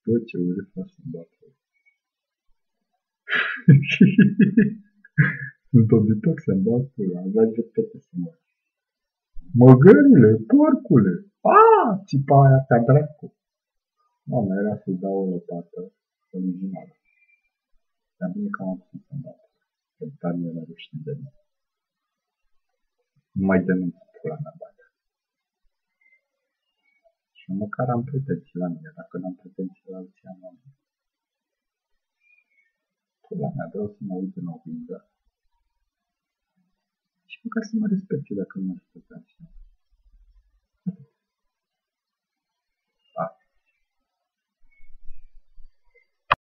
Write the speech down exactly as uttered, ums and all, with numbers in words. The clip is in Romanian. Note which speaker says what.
Speaker 1: Bă, ce urât a să-mi bată. Sunt obitor să-mi dau pula, avea dreptate să mă. Măgărule, porcule! Aaa, țipa aia pe dracu. Mama, era să-i dau o lopată originală. Dar bine că am oprit să-mi bată. Că dar mi-e la rușine de mine. Nu mai denunț pula mea bată. Și măcar am pretenții la mine, dacă n-am pretenții la alții am la mine. Pula mea, vreau să mă uit în oglindă. Și măcar să mă respecte dacă nu mă respectați.